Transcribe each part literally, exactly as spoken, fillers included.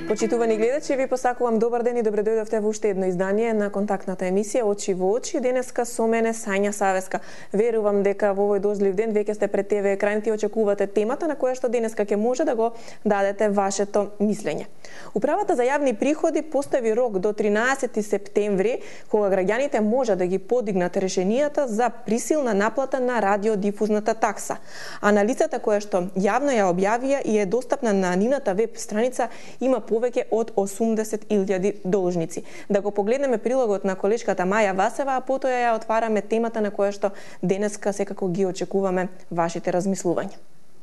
Почитувани гледачи, ви посакувам добар ден и добре дојдовте во уште едно издание на контактната емисија Очи во очи. Денеска со мене Сања Савеска. Верувам дека во овој дождлив ден веќе сте пред ТВ екраните и очекувате темата на која што денеска ќе може да го дадете вашето мислење. Управата за јавни приходи постави рок до тринаесети септември, кога граѓаните може да ги подигнат решенијата за присилна наплата на радиодифузната такса. Анализата која што јавно ја објавија и е достапна на нината веб страница има повеќе од осумдесет илјади должници. Да го погледнеме прилогот на колешката Маја Васева, а потоа ја отвараме темата на која што денеска секако ги очекуваме вашите размислувања.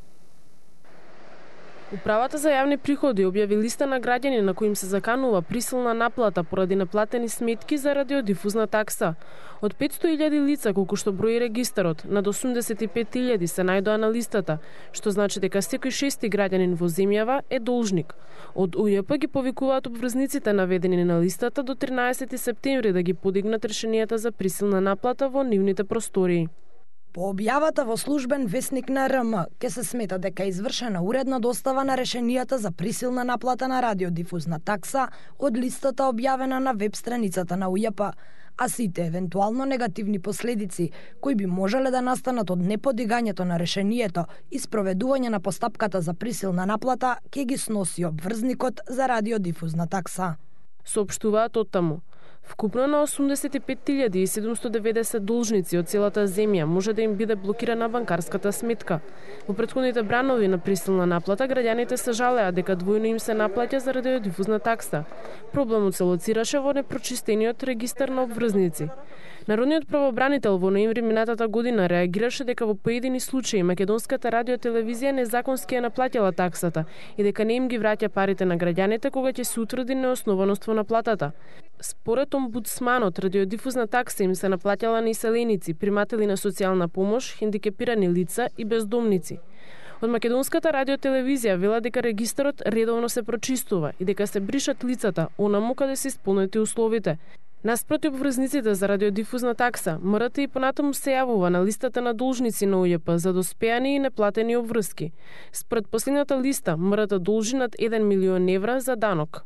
Управата за јавни приходи објави листа на граѓани на кои им се заканува присилна наплата поради наплатени сметки за радиодифузна такса. Од петсто илјади лица, колку што брои регистарот, над осумдесет и пет илјади се најдоа на листата, што значи дека секој шести граѓанин во земјава е должник. Од У Ј П ги повикуваат обврзниците наведени на листата до тринаесети септември да ги подигнат решенијата за присилна наплата во нивните простории. По објавата во службен весник на Р М, ке се смета дека е извршена уредна достава на решенијата за присилна наплата на радиодифузна такса од листата објавена на веб страницата на У Ј П, а сите евентуално негативни последици кои би можеле да настанат од неподигањето на решението и спроведување на постапката за присилна наплата ке ги сноси обврзникот за радиодифузна такса. Соопштуваат оттаму. Вкупно на осумдесет и пет илјади и седумсто деветдесет должници од целата земја може да им биде блокирана банкарската сметка. Во претходните бранови на присилна наплата граѓаните се жалеа дека двојно им се наплаќа за радиодифузна такса. Проблемот се лоцираше во непрочистениот регистар на обврзници. Народниот правобранител во ноември минатата година реагираше дека во поедини случаи македонската радиотелевизија незаконски ја наплатила таксата и дека не им ги враќа парите на граѓаните кога ќе се утврди неоснованост во наплатата. Според омбудсманот, радиодифузна такса им се наплаќала на иселеници, приматели на социјална помош, хендикепирани лица и бездомници. Од македонската радиотелевизија вела дека регистарот редовно се прочистува и дека се бришат лицата онаму каде се исполнети условите. Наспроти обврзниците за радиодифузна такса, М Р Т и понатаму се јавува на листата на должници на У Ј П за доспеани и неплатени обврски. Според последната листа, М Р Т должи над еден милион евра за данок.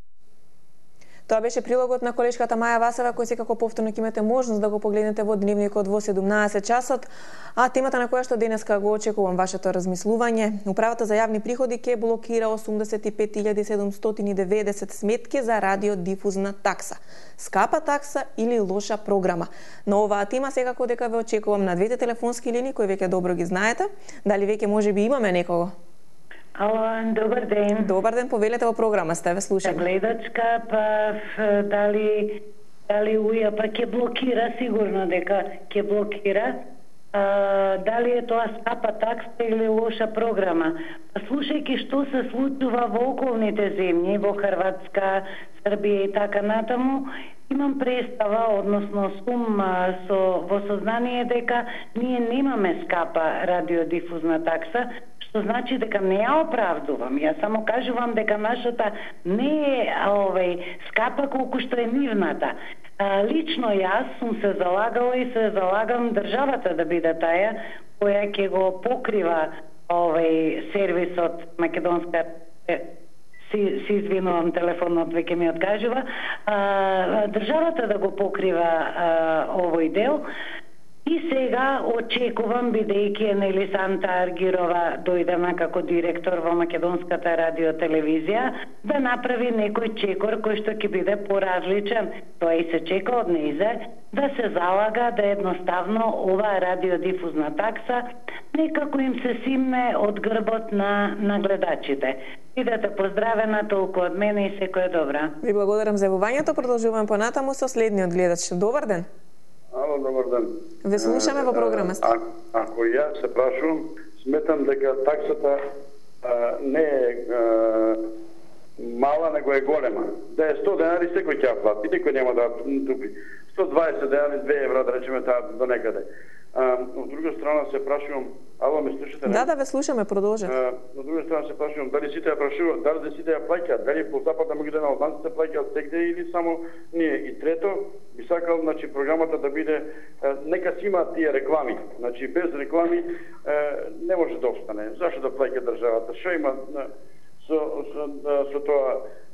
Тоа беше прилогот на колешката Маја Васева, кој секако повторно ќе имате можност да го погледнете во дневникот во седумнаесет часот, а темата на која што денеска го очекувам вашето размислување. Управата за јавни приходи ќе блокира осумдесет и пет илјади седумстотини и деветдесет сметки за радиодифузна такса. Скапа такса или лоша програма? На оваа тема секако дека ве очекувам на двете телефонски линии кои веќе добро ги знаете. Дали веќе можеби имаме некого? Ало, добар ден. Добар ден, повелете во програма, сте ве слушаме. Гледачка, па дали, дали У Ј П ќе блокира, сигурно дека ќе блокира. А, дали е тоа скапа такса или лоша програма? Па слушајќи што се случува во околните земји, во Хрватска, Србија и така натаму, имам представа, односно сум со, во сознание дека ние немаме скапа радиодифузна такса, што значи дека не ја оправдувам. Ја само кажувам дека нашата не е овој скапа колку што е нивната. А, лично јас сум се залагала и се залагам државата да биде таа која ќе го покрива овој сервисот македонска. Си, си извинувам, телефонот веќе ми откажува. А, државата да го покрива а, овој дел. И сега очекувам, бидејќи е нели Санта Аргирова дојдена како директор во Македонската радиотелевизија, да направи некој чекор кој што ќе биде поразличен. Тоа и се чека од нејзе, да се залага да едноставно оваа радиодифузна такса некако им се симне од грбот на, на гледачите. Бидете поздравена, толку од мене и секоја добра. Ви благодарам за јавувањето, продолжуваме понатаму со следниот гледач. Добар ден. Ало, добар ден. Ве слушаме во програма. А, ако јас се прашувам, сметам дека таксата а, не е а, мала, него е голема. Да е сто денари, секој ќе ја плати, никој нема да тупи. сто дваесет денари, две евра, да речеме таа до некаде. А, од друга страна се прашувам, ало, ме слушате? Да, да, ве слушаме, продолжете. Од друга страна се прашувам, дали сите ја прашуваат, дали сите ја плаќаат, дали по западна Македонија албанците плаќаат сегде или само ние. И трето, би сакал, значи, програмата да биде, е, нека си има тие реклами. Значи, без реклами е, не може да остане. Зашто да плаќа државата? Што има со, со, со тоа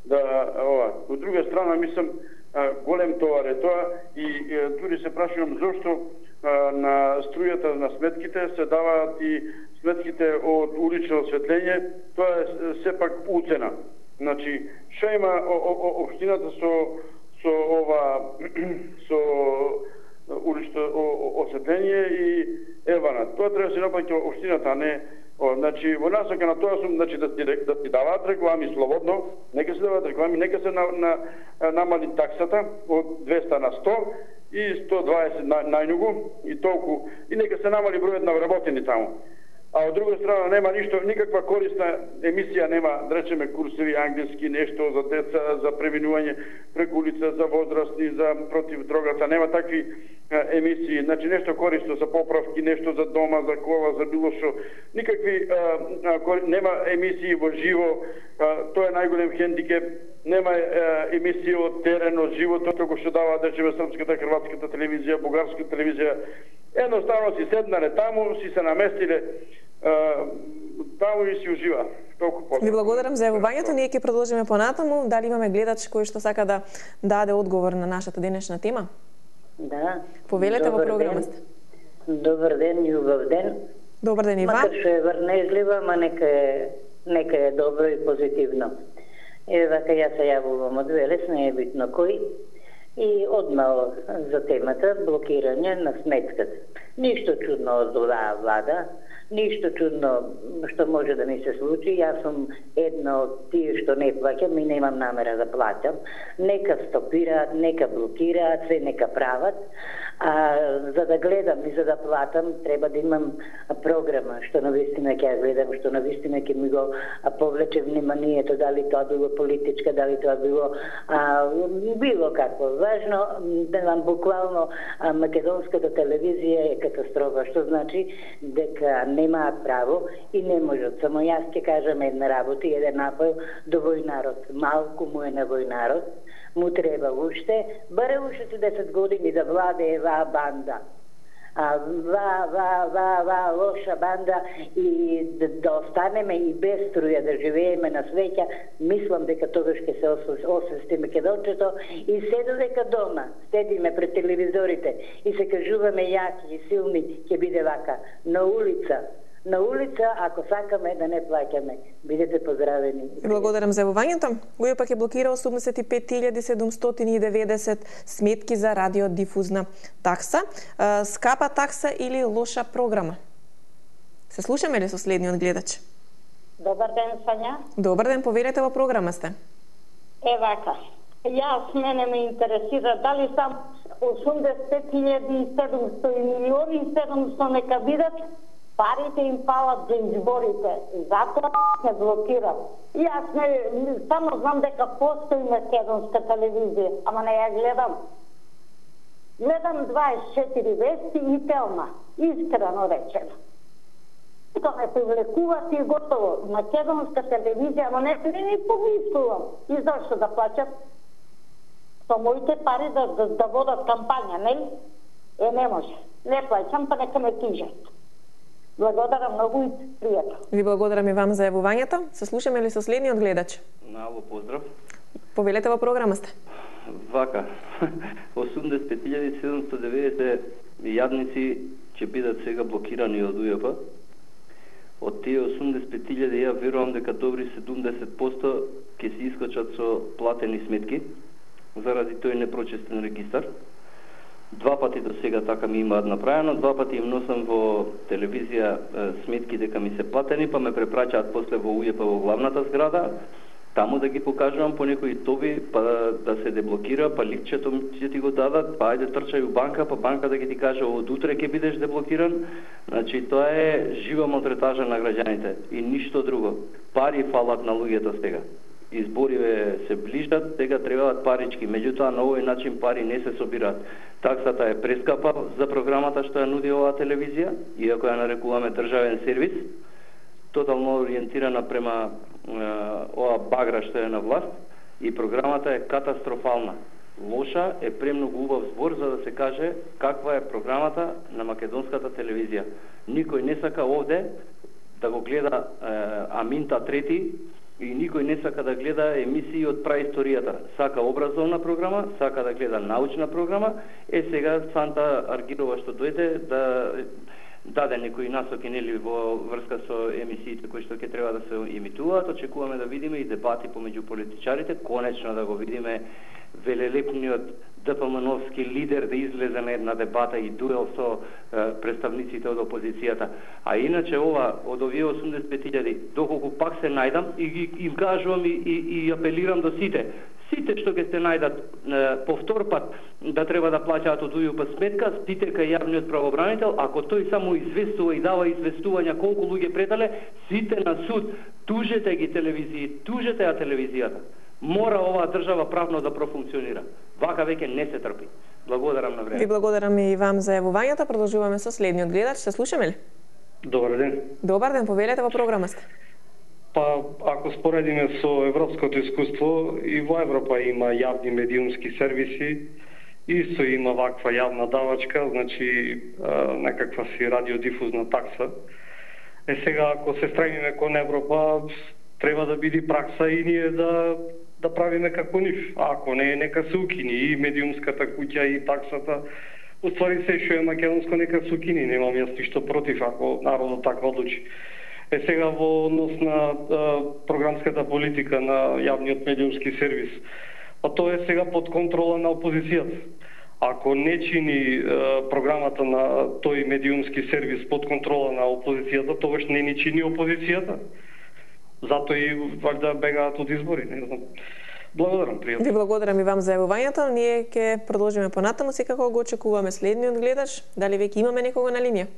да ова. Од друга страна мислам голем товар е тоа и дури се прашувам зошто на струјата на сметките се даваат и сметките од улично осветлење, тоа е сепак уцена. Значи, што има општината со со ова со улично осветление и евана. Тоа треба да се наплаќа општината, а не О, значи, во насока на тоа сум, значи, да ти, да ти даваат реклами слободно, нека се даваат реклами, нека се на, на, намали таксата од двеста на сто и сто дваесет на, најногу и толку, и нека се намали бројот на вработени таму. А од друга страна нема ништо, никаква корисна емисија нема, да речеме курсеви англиски, нешто за деца, за преминување преку улица, за возрастни, за против дрогата, нема такви а, емисии, значи нешто корисно за поправки, нешто за дома, за кола, за било што, никакви а, а, кори... нема емисии во живо, а, тоа е најголем хендикеп, нема а, емисии од терен, од животот, како што дава, да речеме, српската, хрватската телевизија, бугарската телевизија. Едноставно си седнале таму, си се наместиле таму и си ужива. Толку после. Ви благодарам за јавувањето. Ние ќе продолжиме понатаму. Дали имаме гледач кој што сака да даде одговор на нашата денешна тема? Да. Повелете во програмата. Добар ден, љубав ден. Добар ден и вам. Макар што е врнежлива, ма нека е, нека е добро и позитивно. Еве вака јас се јавувам од Велес, не е битно кој. И одма за темата блокирање на сметката. Ништо чудно од оваа влада, ништо чудно што може да ми се случи. Јас сум една од тие што не плаќам и немам намера да плаќам. Нека стопираат, нека блокираат, се нека прават. А за да гледам и за да платам, треба да имам програма, што навистина ќе ја гледам, што навистина ќе ми го повлече вниманието, дали тоа било политичка, дали тоа било а, било какво. Важно, да нам буквално а, македонската телевизија е катастрофа, што значи дека немаат право и не можат. Само јас ќе кажам една работа и еден апел до вој народ. Малку му е на вој народ, му треба уште, баре уште десет години да владее ваа банда. А, ва, ва, ва, ва, лоша банда и да, да останеме и без струја, да живееме на свеќа, мислам дека тогаш ќе се освести македончето и се додека дома, седиме пред телевизорите и се кажуваме јаки и силни, ќе биде вака. На улица, на улица, ако сакаме да не плаќаме. Бидете поздравени. Благодарам за јавувањето. Гој пак е блокирал осумдесет и пет илјади седумстотини и деветдесет сметки за радиодифузна такса. Скапа такса или лоша програма? Се слушаме ли со следниот гледач? Добар ден, Сања. Добар ден, повелете во програма сте. Е вака. Јас мене ме интересира дали сам осумдесет и пет илјади и седумсто и милиони и седумсто нека бидат, парите им фалат за изборите, затоа се блокират. Јас не, само знам дека постои македонска телевизија, ама не ја гледам. Гледам дваесет и четири вести и Телма, искрено речено. Тоа ме привлекуваат и готово. Македонска телевизија, ама не, не ни помислувам. И зашто да плаќат? Со моите пари да, да, да водат кампања, не? Е, не може. Не плаќам, па нека ме тижат. Благодарам многу и пријатно. Ви благодарам и вам за јавувањето. Се слушаме ли со следниот гледач? Ало, поздрав. Повелете во програма сте. Вака, осумдесет и пет илјади седумсто и деветдесет јадници ќе бидат сега блокирани од УЈП. Од тие осумдесет и пет илјади ја верувам дека добри седумдесет проценти ќе се искочат со платени сметки заради тој непрочистен регистар. Два пати до сега така ми имаат направено, два пати им носам во телевизија сметки дека ми се платени, па ме препраќаат после во УЈП во главната зграда, таму да ги покажувам по некои тоби, па да се деблокира, па ликчето ќе ти го дадат, па ајде трчај у банка, па банка да ги ти каже од утре ќе бидеш деблокиран. Значи тоа е жива малтретажа на граѓаните и ништо друго. Пари фалат на луѓето сега. Избориве се ближат, сега требаат парички, меѓутоа на овој начин пари не се собираат. Таксата е прескапа за програмата што ја нуди оваа телевизија, иако ја нарекуваме државен сервис, тотално ориентирана према е, ова багра што е на власт, и програмата е катастрофална. Лоша е премногу убав збор за да се каже каква е програмата на македонската телевизија. Никој не сака овде да го гледа е, Аминта трети и никој не сака да гледа емисии од праисторијата. Сака образовна програма, сака да гледа научна програма. Е сега Санта Аргирова што дојде да даде некои насоки нели во врска со емисиите кои што ќе треба да се емитуваат. Очекуваме да видиме и дебати помеѓу политичарите, конечно да го видиме велелепниот ДПМНовски лидер да излезе на една дебата и дуел со е, представниците од опозицијата. А иначе ова од овие осумдесет и пет илјади, доколку пак се најдам и ги им кажувам и, и, и апелирам до сите, сите што ќе се најдат е, повтор пат да треба да плаќаат од УЈП сметка, сите кај јавниот правобранител, ако тој само известува и дава известувања колку луѓе претале, сите на суд, тужете ги телевизии, тужете ја телевизијата. Мора оваа држава правно да профункционира. Вака веќе не се трпи. Благодарам на време. Ви благодараме и вам за јавувањето. Продолжуваме со следниот гледач. Се слушаме ли? Добар ден. Добар ден, повелете, во програма сте. Па, ако споредиме со европското искуство, и во Европа има јавни медиумски сервиси, исто има ваква јавна давачка, значи некаква си радиодифузна такса. Е сега, ако се стремиме кон Европа, треба да биде пракса и ние да да правиме како нив. А ако не, нека се укини и медиумската куќа и таксата. Уствари се што е македонско, нека се укини. Немам јас ништо против ако народот така одлучи. Е сега во однос на а, програмската политика на јавниот медиумски сервис, а тоа е сега под контрола на опозицијата. Ако не чини а, програмата на тој медиумски сервис под контрола на опозицијата, тогаш не ни чини опозицијата. Зато и вајда бегаат од избори, не знам. Благодарам, пријатно. Ви благодарам и вам за јавувањето. Ние ќе продолжиме понатаму, секако го очекуваме следниот гледач. Дали веќе имаме некого на линија?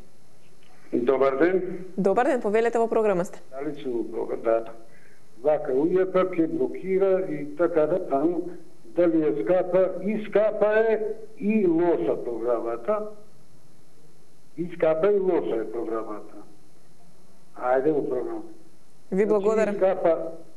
Добар ден. Добар ден, повелете, во програма сте. Дали сум да. Вака, УЈП ќе блокира и така да таму, дали е скапа, и скапа е и лоша програмата. И скапа и лоша е програмата. Ајде во програма. Ви благодарам. Искапа,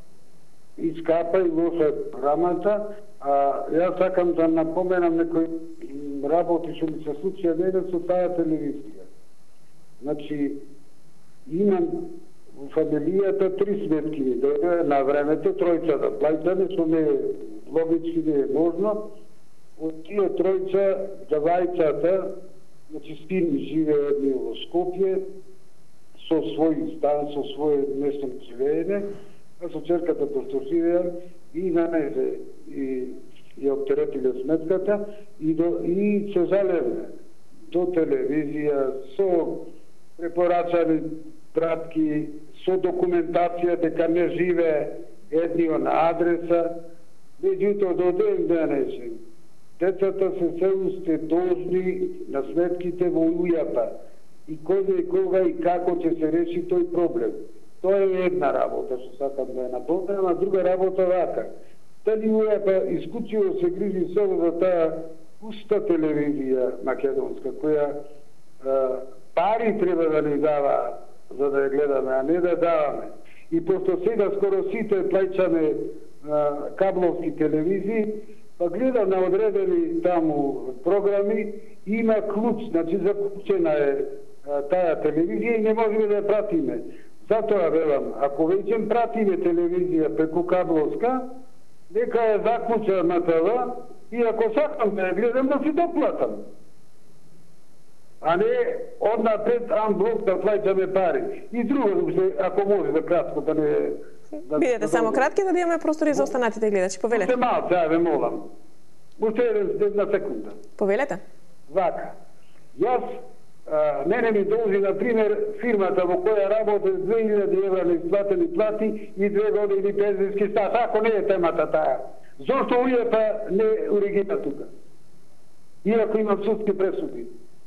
искапа и лоша програмата, а јас сакам да напоменам некои работи што ми се случија денес со таа телевизија. Значи, имам во фамилијата три сметки, да на времето тројца да плаќаме, што не е логички, не е можно. Од тие тројца, девајцата, значи син живее едни во Скопје, со свој стан, со своје место на живеење, а со черката постосивеа и на незе и ја оптеретиле сметката и, до, и се залевне до телевизија со препорачани пратки, со документација дека не живее едниот на адреса. Меѓутоа до ден денешен децата се се уште должни на сметките во УЈП. И кој и кога и како ќе се реши тој проблем. Тоа е една работа што сакам да ја напомнам, а друга работа вака. Дали УЈП исклучиво се грижи само за таа пуста телевизија македонска, која а, пари треба да ни дава за да ја гледаме, а не да даваме. И пошто сега скоро сите плаќаме кабловски телевизии, па гледам на одредени таму програми, има клуч, значи заклучена е таа телевизија и не можеме да ја пратиме. Затоа велам, ако веќе пратиме телевизија преку кабловска, нека ја заклуча на ТВ и ако сакам да ја гледам, да си доплатам. А не однапред анблок да плаќаме пари. И друго, ако може да кратко да не... Да, Бидете да само да... кратки да имаме простори за останатите гледачи. Повелете. Уште малце, ја ве молам. Уште една секунда. Повелете. Вака. Јас, а, мене ми должи, например, фирмата во која работи две илјади евра неисплатени плати и две години пензијски стаж. Ако не е темата таа. Зошто УЈП не урегира тука? Иако има судски пресуди.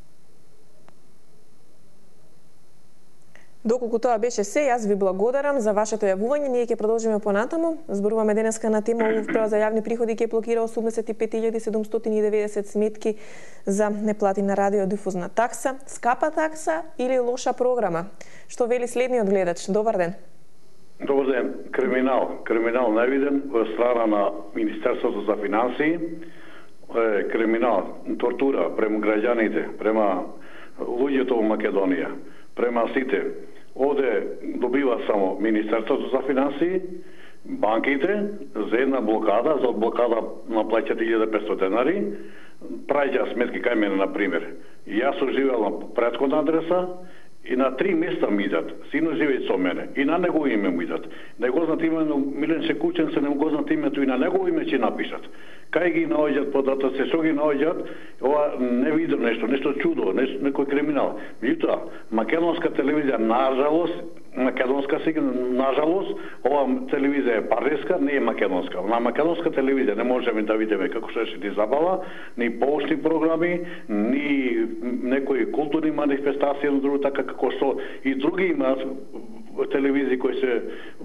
Доколку тоа беше се, јас ви благодарам за вашето јавување. Ние ќе продолжиме понатаму. Зборуваме денеска на тема Управа за јавни приходи ќе блокира осумдесет и пет илјади седумстотини и деветдесет сметки за неплатена радиодифузна такса, скапа такса или лоша програма. Што вели следниот гледач? Добар ден. Добар ден. Криминал. Криминал највиден во страна на Министерството за финансии. Криминал, тортура према граѓаните, према луѓето во Македонија, према сите. Оде добива само Министерството за финансии, банките за една блокада, за блокада на плаќате илјада и петстотини денари, праќа сметки кај мене, на пример. И јас сум живеел на претходна адреса, и на три места ми идат. Сино живеет со мене. И на негово име му идат. Не го знаат името Миленче Кучен, се не го знаат името и на негово име ќе напишат. Кај ги наоѓаат податоци, што ги наоѓаат, ова не видам нешто, нешто чудо, нешто, некој криминал. Меѓутоа, македонска телевизија, нажалост, македонска сега, нажалост, ова телевизија е партиска, не е македонска. На македонска телевизија не можеме да видиме како што се ти забава, ни поучни програми, ни некои културни манифестации, едно друго, така како што и други имаат телевизии кои се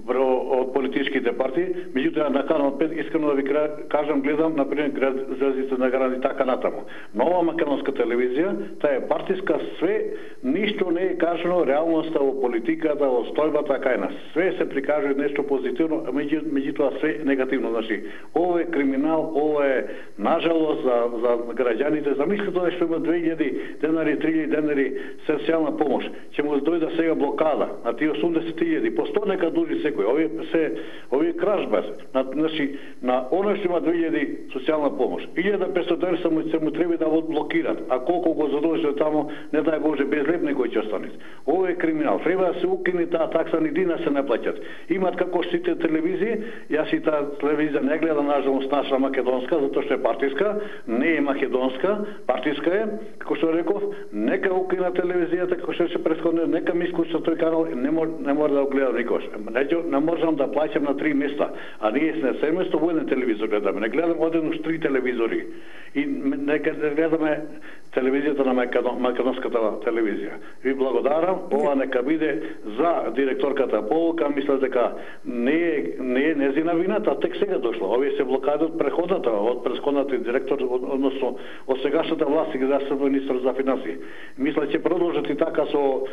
од политичките партии. Меѓутоа, на канал пет, искрено да ви кажам, гледам, например, град Звездите на град и така натаму. Нова македонска телевизија, таа е партиска, све, ништо не е кажано реалноста во политиката, во стојбата кај нас. Све се прикажува нешто позитивно, а меѓутоа све негативно. Значи, ова е криминал, ова е нажалост за, за граѓаните. Замислете да што има две илјади денари, три илјади денари социјална помош. Ќе му дојде сега блокада на тие осумдесет илјади, по сто нека дужи секој. Овие се овие кражба. На, значи, на оној што има две илјади социјална помош. илјада и петстотини денари се му, се му треба да го блокират. А колку го задолжи тамо, не дај Боже, без леп некој ќе остане. Ова е криминал. Треба да се укине таа такса, ни дина се не плаќат. Имат како сите телевизии, јас и таа телевизија не гледам, нажалост, наша македонска, затоа што е партиска, не е македонска, партиска е, како што реков, нека укина телевизијата, како што се претходно, нека ми исклучи тој канал, не мор, не мора да го гледам никош. Не, не можам да плаќам на три места, а ние сме семејство во еден телевизор гледаме. Не гледам одеднаш три телевизори. И нека да гледаме телевизијата на македонската телевизија. Ви благодарам, ова нека биде за директорката Полука, мисля дека не е не е незина вината, тек сега дошла. Овие се блокади од преходната, од претходната директор, односно од сегашната власт и градскиот министар за финансии. Мисля ќе продолжат и така со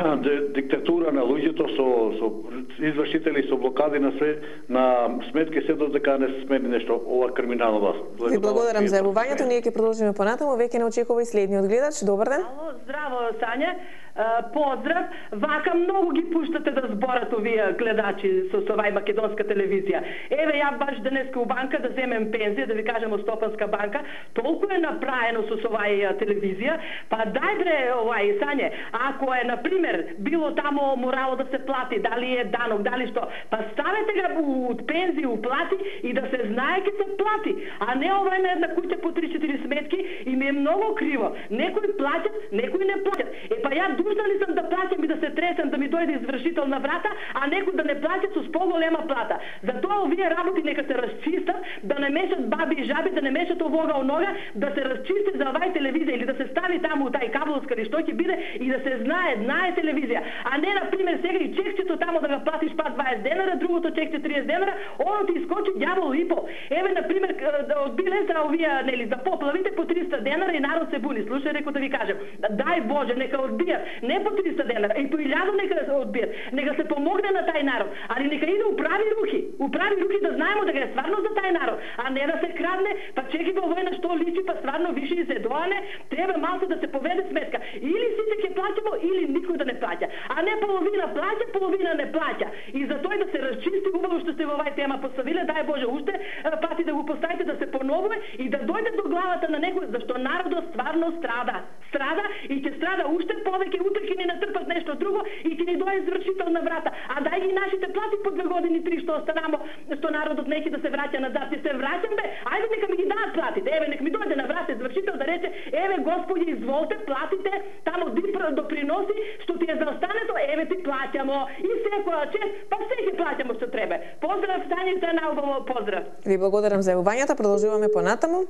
диктатура на луѓето, со со извршители, со блокади на све, на сметки, се додека не се смени нешто ова криминално власт. Ви благодарам за јавувањето, ние ќе продолжиме понатаму, веќе не очекува и следниот гледач. Добар ден. Ало, здраво, Сања. Поздрав. Вака многу ги пуштате да зборат овие гледачи со овај македонска телевизија. Еве, ја баш денеска у банка да земем пензија, да ви кажем од Стопанска банка, толку е направено со овај телевизија, па дај бре, овај Сање, ако е, на пример, било тамо морало да се плати, дали е данок, дали што, па ставете го од пензија, у плати и да се знае ке се плати, а не овај на една куќа по три-четири сметки и ми е многу криво. Некои плаќат, некои не плаќат. Е, па ја дужна ли сам да плаќам и да се тресам да ми дојде извршител на врата, а некој да не плаќа со поголема плата. Затоа овие работи нека се расчистат, да не мешат баби и жаби, да не мешат овога онога, да се расчисти за овај телевизија или да се стави таму тај кабелска или што ќе биде и да се знае, знае телевизија. А не, на пример, сега и чекчето тамо да го платиш па дваесет денара, другото чекче триесет денара, оно ти искочи ѓавол и пол. Еве, на пример, од биле за овие, нели, за поплавите по триста денара и народ се буни. Слушај, реко да ви кажем, дај Боже, нека одбијат, не по триста денара, и по илјада нека да се одбијат, нека се помогне на тај народ, али нека иде у прави руки, у прави руки да знаеме дека е стварно за тај народ, а не да се крадне, па чеки го вој на што личи, па стварно више и се доане, треба малку да се поведе сметка. Или сите ќе плаќамо, или никој да не плаќа, а не половина плаќа, половина не плаќа. И за тој да се расчисти, убаво што сте во овај тема поставиле, дај Боже уште пати да го поставите да се поновува и да дојде до главата на некој, зашто народот стварно страда. Страда и ќе страда уште повеќе, утре ќе ни натрпат нешто друго и ќе ни дојде извршител на врата. А дај ги нашите плати по две години, три што останамо, што народот неќе да се враќа назад. И се враќам бе, ајде нека ми ги дадат платите. Еве, нека ми дојде на врата извршител да рече, еве господи, изволте, платите тамо доприноси што ти е за остането, еве ти плаќамо. И секоја чест, па се ќе плаќамо што треба. Поздрав, Сања, наубаво, поздрав. Ви благодарам за јавувањето, продолжуваме понатаму.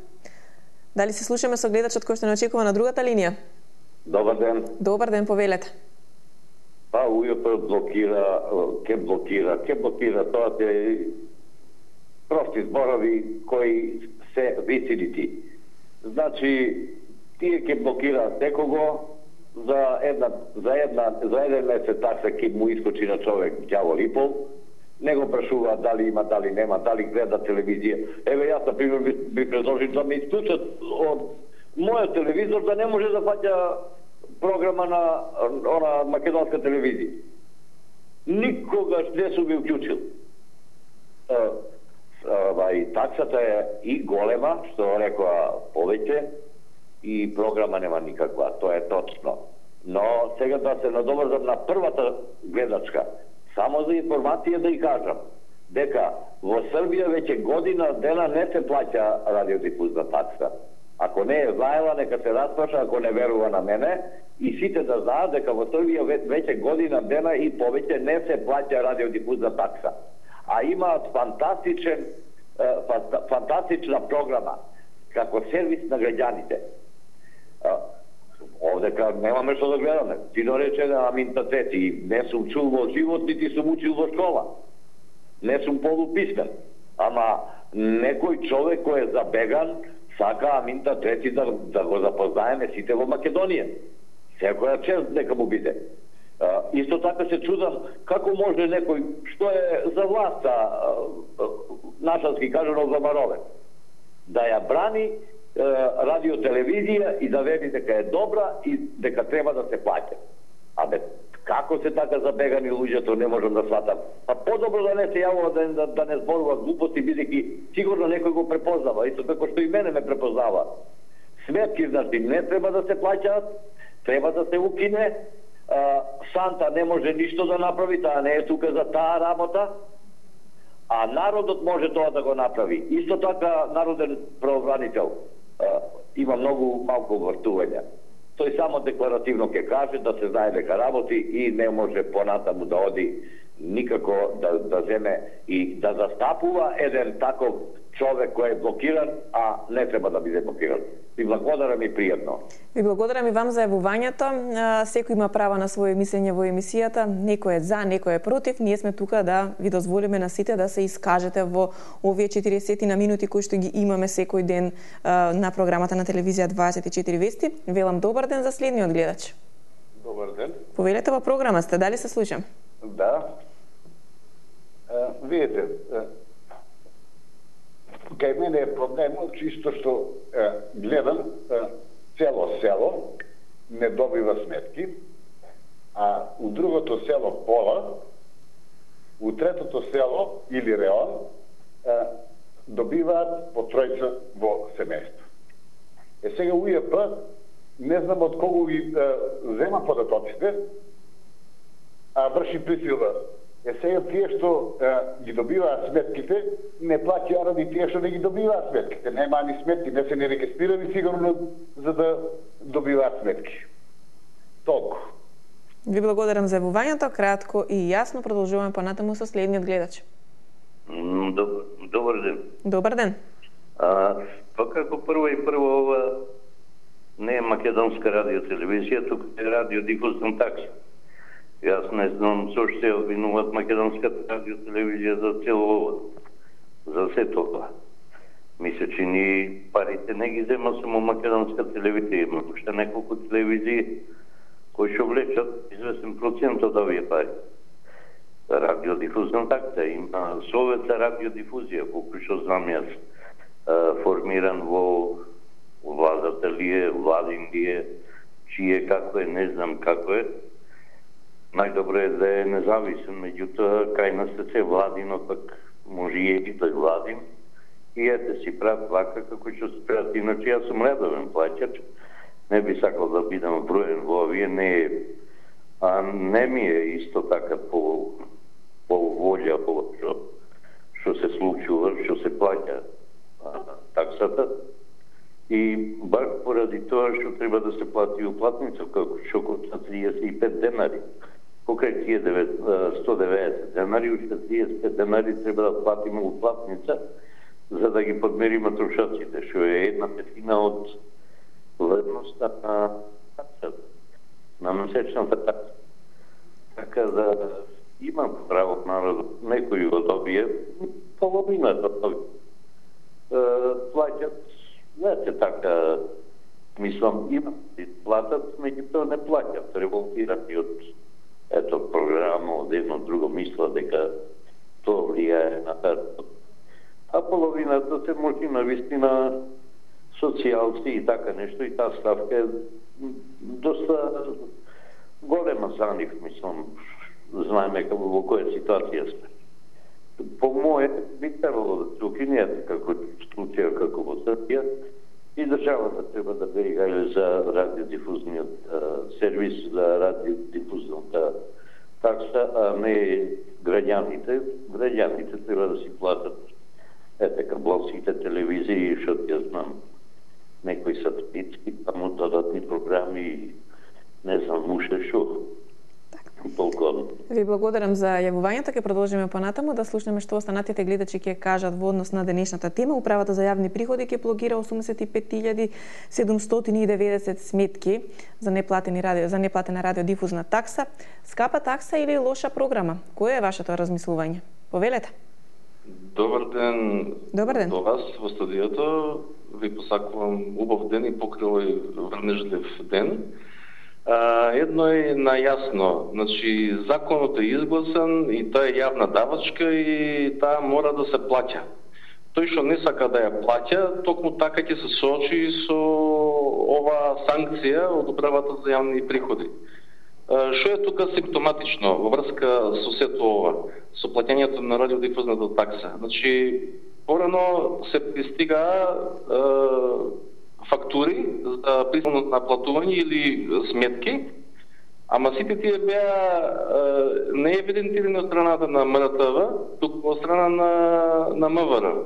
Дали се слушаме со гледачот кој што не очекува на другата линија? Добар ден. Добар ден, повелете. Па, УЈП блокира, ке блокира, ке блокира, тоа се прости зборови кои се висилити. Значи, тие ке блокираат некого за една за една за еден месец такса ке му искочи на човек ѓавол и пол. Не го прашуваат дали има, дали нема, дали гледа телевизија. Еве јас на пример би, би предложил да ми исклучат од мојот телевизор да не може да фаќа програма на она македонска телевизија. Никогаш не сум ги уклучил. и таксата е и голема, што рекоа повеќе, и програма нема никаква, тоа е точно. Но сега да се надоврзам на првата гледачка, само за информација да ја кажам, дека во Србија веќе година дена не се плаќа радиодифузна такса. Ако не е знаела, нека се распраша, ако не верува на мене, и сите да знаат дека во Србија веќе година дена и повеќе не се плаќа радиодифузна такса. А имаат фантастичен, фантастична програма, како сервис на граѓаните. Овдека немаме што да гледаме. Ти да рече на Аминта Тети, не сум чул во живот, нити сум учил во школа. Не сум полуписмен. Ама некој човек кој е забеган, сака Аминта Трети да, да го запознаеме сите во Македонија. Секоја чест нека му биде. А, исто така се чудам како може некој што е за власта, нашански кажано за барове, да ја брани е, радиотелевизија и да вели дека е добра и дека треба да се плаќа. Абе, како се така забегани луѓето, не можам да сватам. А подобро да не се јавува, да, да, да не зборува глупости, бидејќи сигурно некој го препознава, исто како што и мене ме препознава. Сметки, значи, не треба да се плаќаат, треба да се укине. А, Санта не може ништо да направи, таа не е тука за таа работа, а народот може тоа да го направи. Исто така, народен правобранител а, има многу малку вртување. Тој само декларативно ќе каже да се знае дека работи и не може понатаму да оди никако да, да земе и да застапува еден таков човек кој е блокиран, а не треба да биде блокиран. Ви благодарам и пријатно. Ви благодарам и вам за јавувањето. Секој има право на свое мислење во емисијата. Некој е за, некој е против. Ние сме тука да ви дозволиме на сите да се искажете во овие четириесет на минути кои што ги имаме секој ден на програмата на телевизија дваесет и четири вести. Велам добар ден за следниот гледач. Добар ден. Повелете во програма сте, дали се слушам? Да. Видите, кај мене е проблемот чисто што е, гледам е, цело село не добива сметки, а у другото село пола, у третото село или реон е, добиваат по тројца во семејство. Е сега УЈП не знам од кого ги е, зема податоците, а врши присила. Е сега тие што е, ги добиваат сметките, не плаќаат ради тие што не ги добиваат сметките. Нема ни сметки, не се не регистрирани сигурно за да добиваат сметки. Толку. Ви благодарам за јавувањето, кратко и јасно. Продолжуваме понатаму со следниот гледач. Добар, добар ден. Добар ден. А, па како прво и прво ова не е македонска радиотелевизија, тука е радиодифузна такса. Јас не знам со што се обвинуваат македонската радиотелевизија за цело ова, за се тоа. Мисля, че ни парите не ги зема само македонска телевизија, има уште неколку телевизии кои што влечат известен процент од овие пари. Радиодифузна такса има Совет за радиодифузија, колку што знам јас, формиран во владата ли е, владин ли е, чие како е, не знам како е. Најдобро е да е независен, меѓутоа кај нас се владинот пак може и да владин и ете си прават вака како што се прават. Иначе јас сум редовен плаќач, не би сакал да бидам броен во овие, не е, а не ми е исто така по, по волја по што, што се случува, што се плаќа таксата и бар поради тоа што треба да се плати уплатница, како што коста триесет и пет денари. Покрај тие сто деветдесет денари, уште триесет и пет денари треба да платиме уплатница за да ги подмериме трошоците, што е една петина од вредноста на таксата, на месечната такса. Така да имам право народ, некои од овие, половината од овие, плаќат, не се така, мислам, имам и платат, меѓутоа не плаќат, револтирани од ето програма, од едно друго мисла дека тоа влијае на тарот. А половината се може навистина социјалци и така нешто, и таа ставка е доста голема за нив, мислам, знаеме како во која ситуација сме. по мое би требало да се укинеат како случај како во Србија и државата треба да бега за радиодифузниот сервис, за радиодифузната такса, а не граѓаните. Граѓаните треба да си платат ете кабловските телевизии, што ја знам, некои сателитски, таму додатни програми, не знам уште шо. Толку. Ви благодарам за јавувањето. Ќе продолжиме понатаму да слушнеме што останатите гледачи ќе кажат во однос на денешната тема. Управата за јавни приходи ќе блокира осумдесет и пет илјади седумстотини и деветдесет сметки за неплатени радио, за неплатена радиодифузна такса. Скапа такса или лоша програма? Кое е вашето размислување? Повелете. Добар ден. Добар ден. До вас во студиото. Ви посакувам убав ден и покрилој врнежлив ден. А, едно е најасно, значи законот е изгласан и таа е јавна давачка и таа мора да се плаќа. Тој што не сака да ја плаќа, токму така ќе се соочи со ова санкција од управата за јавни приходи. А, што е тука симптоматично во врска со сето ова, со плаќањето на радиодифузната такса? Значи, порано се пристигаа фактури за присилно наплатување или сметки, ама сите тие беа не евидентирани од страната на М Р Т В, туку од страна на, на М В Р.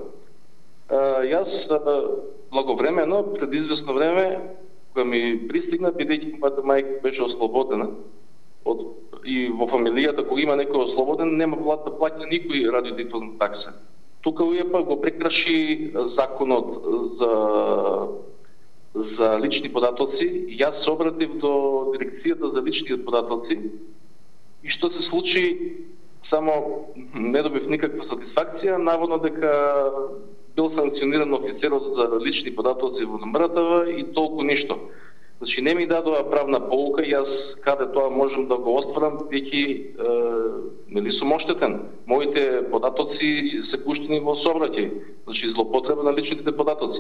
Јас благовремено, пред известно време, кога ми пристигна, бидејќи мојата мајка беше ослободена, од, и во фамилијата, кога има некој ослободен, нема да плаќа никој радиодифузна такса. Тука УЈП го прекраши законот за за лични податоци. Јас се обратив до дирекцијата за лични податоци и што се случи, само не добив никаква сатисфакција, наводно дека бил санкциониран офицерот за лични податоци во М Р Т В и толку ништо. Значи не ми дадува правна полука, јас каде тоа можам да го остварам, веќе нели сум оштетен. Моите податоци се пуштени во сообраќај, значи злоупотреба на личните податоци.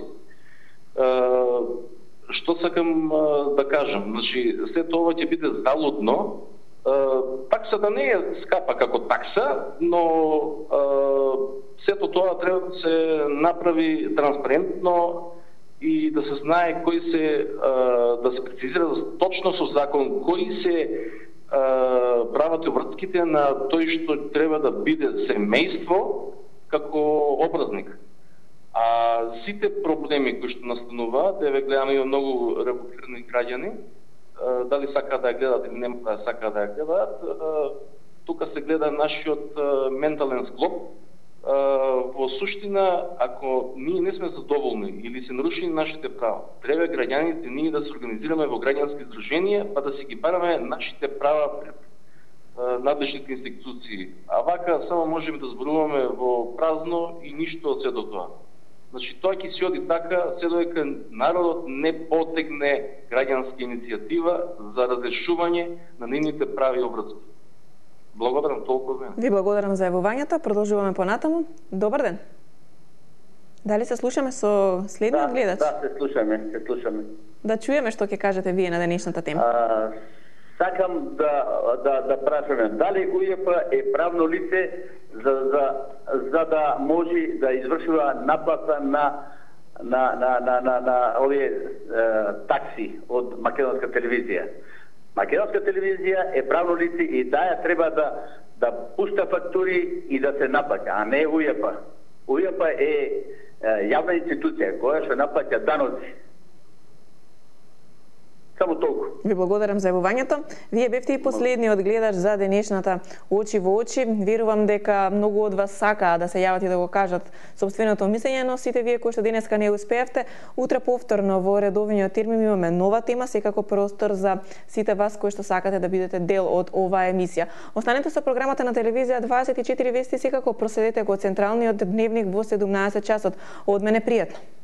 Uh, што сакам uh, да кажам, значи сето ова ќе биде залудно. Uh, таксата не е скапа како такса, но uh, сето тоа треба да се направи транспарентно и да се знае кои се uh, да се прецизира точно со закон кои се uh, прават и вртките на тој што треба да биде семејство како образник. А сите проблеми кои што настануваат, еве гледаме и многу револтирани граѓани, дали сака да ја гледат или нема да сака да ја гледат, тука се гледа нашиот ментален склоп. Во суштина, ако ние не сме задоволни или се нарушени нашите права, треба граѓаните ние да се организираме во граѓански здруженија, па да си ги бараме нашите права пред надлежните институции. А вака само можеме да зборуваме во празно и ништо од сето тоа. Значи, тоа ќе се оди така, се додека народот не потегне граѓанска иницијатива за разрешување на нивните прави обврски. Благодарам толку време. Ви благодарам за јавувањето. Продолжуваме понатаму. Добар ден. Дали се слушаме со следниот да, гледач? Да, се слушаме, се слушаме. Да чуеме што ќе кажете вие на денешната тема. А, сакам да да да прашаме дали УЈП е правно лице за за за да може да извршува наплата на на на на на, на овие е, такси од македонска телевизија. Македонска телевизија е правно лице и таа треба да да пушта фактури и да се наплаќа, а не УЈП. УЈП е, е јавна институција која што наплаќа даноци. Само толку. Ви благодарам за јавувањето. Вие бевте и последниот гледач за денешната Очи во очи. Верувам дека многу од вас сакаа да се јават и да го кажат сопственото мислење, но сите вие кои што денеска не успеевте, утре повторно во редовниот термин имаме нова тема, секако простор за сите вас кои што сакате да бидете дел од оваа емисија. Останете со програмата на телевизија дваесет и четири вести, секако проследете го централниот дневник во седумнаесет часот. Од мене пријатно.